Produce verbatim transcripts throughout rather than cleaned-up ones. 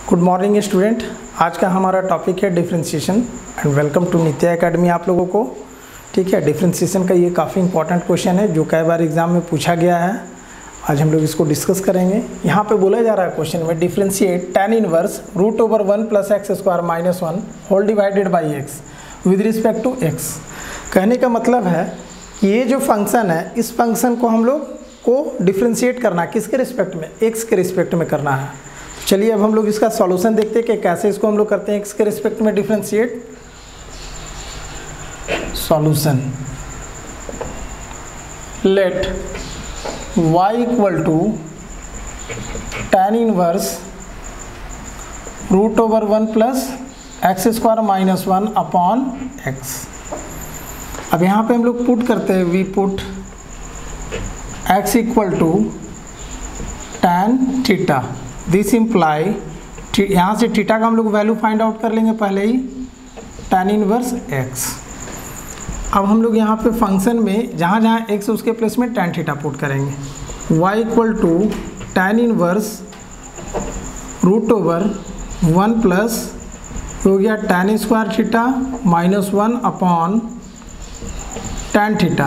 Good morning student. आज का हमारा टॉपिक है differentiation and welcome to Nitya academy आप लोगों को। ठीक है, डिफ्रेंशिएशन का ये काफ़ी इंपॉर्टेंट क्वेश्चन है जो कई बार एग्जाम में पूछा गया है। आज हम लोग इसको डिस्कस करेंगे। यहाँ पे बोला जा रहा है क्वेश्चन में, differentiate tan inverse root over one plus x square minus one whole divided by x with respect to x. कहने का मतलब है कि ये जो फंक्शन है, इस फंक्शन को हम लोग को डिफ्रेंशिएट करना किसके रिस्पेक्ट में, एक्स के रिस्पेक्ट में करना है। चलिए अब हम लोग इसका सॉल्यूशन देखते हैं कि कैसे इसको हम लोग करते हैं एक्स के रिस्पेक्ट में differentiate. Solution, let y equal to tan inverse root over one plus x square minus one upon x. अब यहाँ पे हम लोग पुट करते हैं, we put x equal to tan theta. This imply, यहाँ से थीटा का हम लोग वैल्यू फाइंड आउट कर लेंगे पहले ही, टेन इनवर्स x। अब हम लोग यहाँ पे फंक्शन में जहाँ जहाँ x है उसके प्लेस में टेन थीटा पुट करेंगे। y equal to tan inverse root over one plus हो गया tan square theta minus one upon tan theta.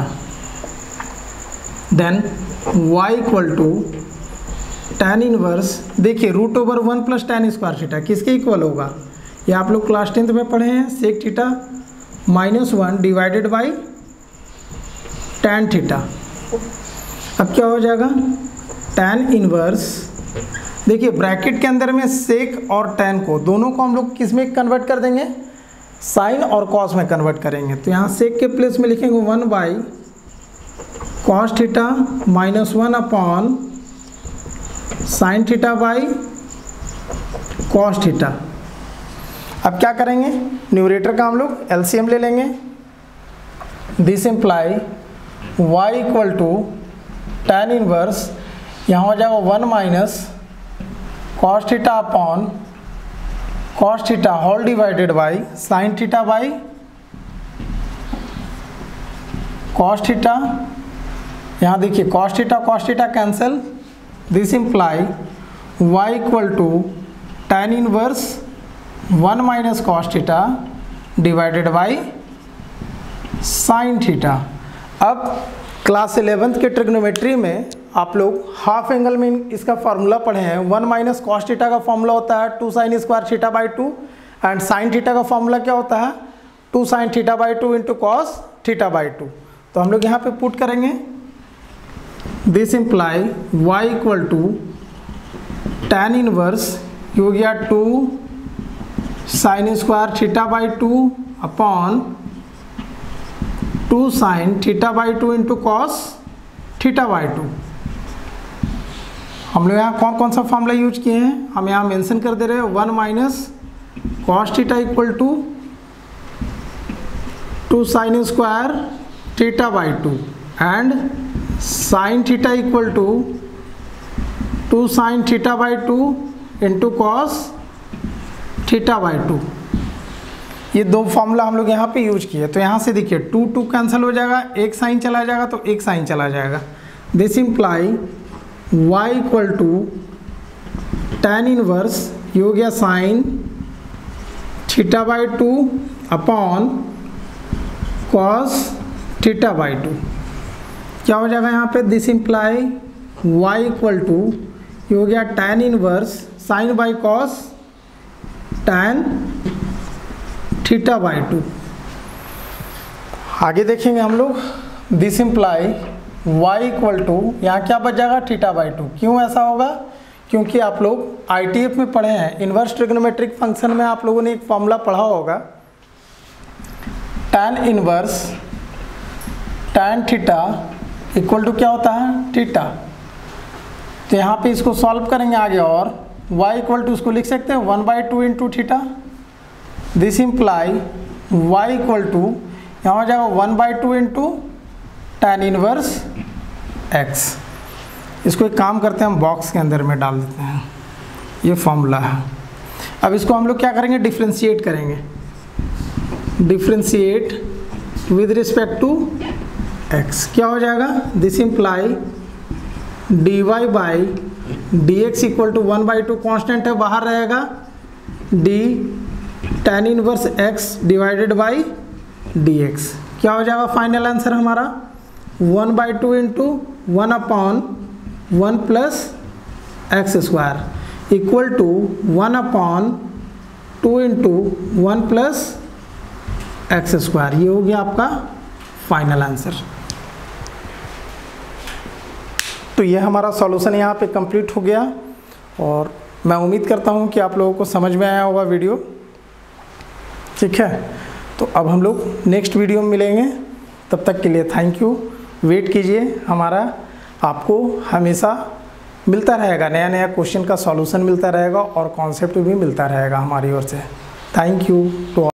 Then y equal to tan inverse, देखिए root over one plus tan square theta किसके equal होगा, ये आप लोग class tenth में पढ़े हैं, sec theta minus one divided by tan theta. अब क्या हो जाएगा, टेन इनवर्स, देखिए ब्रैकेट के अंदर में सेक और टेन को दोनों को हम लोग किस में कन्वर्ट कर देंगे, साइन और कॉस में कन्वर्ट करेंगे। तो यहाँ सेक के प्लेस में लिखेंगे one by cos theta minus one upon sine theta by cos theta. अब क्या करेंगे, न्यूमरेटर का हम लोग एलसीएम ले लेंगे। This imply y equal to tan inverse, यहाँ हो जाएगा one minus cos theta upon cos theta whole divided by sine theta by cos theta. यहाँ देखिए cos theta cos theta cancel. This imply y equal to tan inverse one minus cos theta divided by sine theta. अब class eleventh के trigonometry में आप लोग half angle में इसका formula पढ़े हैं। वन माइनस कॉस थीटा का फॉर्मूला होता है two sine square theta by two, and sine theta का फॉर्मूला क्या होता है, two sine theta by two into cos theta by two. तो हम लोग यहाँ पे पुट करेंगे, this imply y equal to tan inverse हो गया two sine square theta by two upon two sine theta by two into cos theta by two. हम लोग यहाँ कौन कौन सा फॉर्मूला यूज किए हैं, हम यहाँ मेंशन कर दे रहे हैं, one minus cos theta equal to two sine square theta by two and sine theta equal to two sine theta by two into cos theta by two. ये दो फॉर्मूला हम लोग यहाँ पे यूज किए। तो यहाँ से देखिए टू टू कैंसिल हो जाएगा, एक साइन चला जाएगा तो एक साइन चला जाएगा। This imply y equal to tan inverse ये हो गया sine theta by two upon cos theta by two. क्या हो जाएगा यहाँ पे, this imply y equal to ये हो गया tan inverse sine by cos tan theta by two. आगे देखेंगे हम लोग, this imply y equal to यहाँ क्या बच जाएगा, थीटा बाई टू। क्यों ऐसा होगा, क्योंकि आप लोग आई टी एफ में पढ़े हैं, इन्वर्स ट्रिग्नोमेट्रिक फंक्शन में आप लोगों ने एक फॉर्मूला पढ़ा होगा, tan inverse tan theta equal to क्या होता है, थीटा। तो यहाँ पे इसको सॉल्व करेंगे आगे, और y इक्वल टू इसको लिख सकते हैं one by two into theta. This imply y equal to यहाँ हो जाएगा one by two into tan inverse x। इसको एक काम करते हैं, हम बॉक्स के अंदर में डाल देते हैं, ये फॉर्मूला है। अब इसको हम लोग क्या करेंगे, डिफ्रेंशिएट करेंगे। Differentiate with respect to x, क्या हो जाएगा, this imply d y by d x equal to one by two constant है, बाहर रहेगा, d tan inverse x divided by d x. क्या हो जाएगा फाइनल आंसर हमारा? One by two into one upon one plus x square equal to one upon two into one plus x square. ये हो गया आपका फाइनल आंसर। तो ये हमारा सॉल्यूशन यहाँ पे कंप्लीट हो गया और मैं उम्मीद करता हूँ कि आप लोगों को समझ में आया होगा वीडियो। ठीक है, तो अब हम लोग नेक्स्ट वीडियो में मिलेंगे। तब तक के लिए थैंक यू। वेट कीजिए, हमारा आपको हमेशा मिलता रहेगा, नया नया क्वेश्चन का सॉल्यूशन मिलता रहेगा और कॉन्सेप्ट भी मिलता रहेगा हमारी ओर से। Thank you to